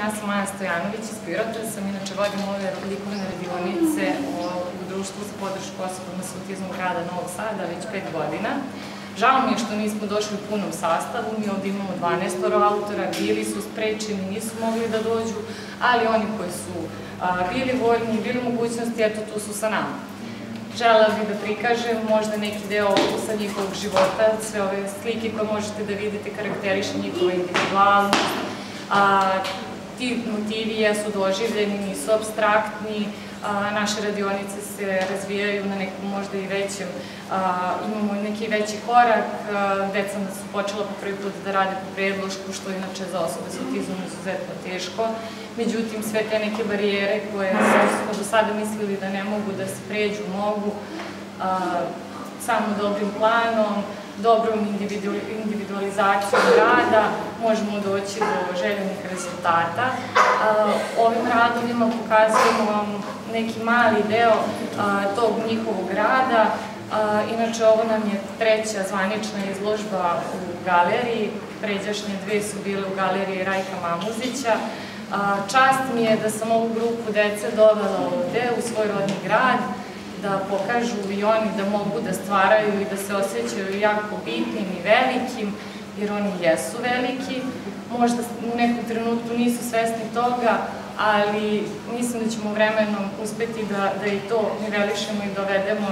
ja sam Maja Stojanović iz Pirota, sam inače vodim ove likovne radionice u društvu za podršku osobama sa autizmom grada Novog Sada već 5 godina. Žao mi je što nismo došli u punom sastavu, mi ovdje imamo 12 autora, bili su sprečeni, nisu mogli da dođu, ali oni koji su bili voljni, bili mogućnosti, eto tu su sa nama. Želela bih da prikažem možda neki deo sa njihovog života, sve ove slike koje možete da vidite karakteriše njihova individualnost. Ti motivi jesu doživljeni, nisu apstraktni, naše radionice se razvijaju na nekom možda i većem, imamo neki veći korak, deca su počela po prvi put da rade po predlošku, što inače za osobe sa autizmom izuzetno teško. Međutim, sve te neke barijere koje smo do sada mislili da ne mogu da se pređu, mogu samo dobrim planom, dobrom individualizacijom rada možemo doći do željenih rezultata. Ovim radovima pokazujemo vam neki mali deo tog njihovog rada. Inače, ovo nam je treća zvanična izložba u galeriji, pređašnje dve su bile u galeriji Rajka Mamuzića. Čast mi je da sam ovu grupu dece dovela ovde u svoj rodni grad, da pokažu i oni da mogu da stvaraju i da se osjećaju jako bitnim i velikim, jer oni jesu veliki. Možda u nekom trenutku nisu svesni toga, ali mislim da ćemo vremenom uspeti da i to nivelišemo i dovedemo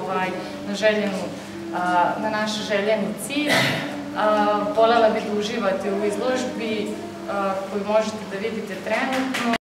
na naš željeni cilj. Volela bih da uživate u izložbi koju možete da vidite trenutno.